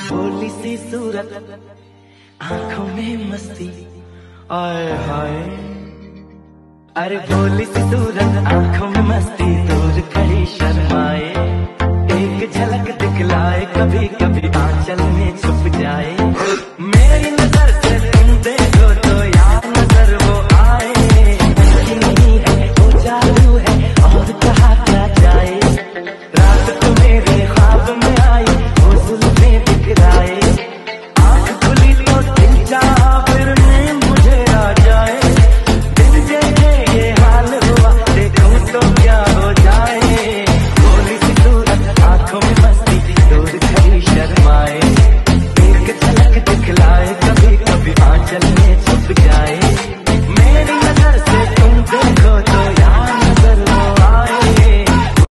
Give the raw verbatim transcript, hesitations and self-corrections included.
भोली सी सूरत, आंखों में मस्ती, आए हाय। अरे भोली सी सूरत, आंखों में मस्ती, दूर खड़ी शर्माए, एक झलक दिखलाए कभी कभी।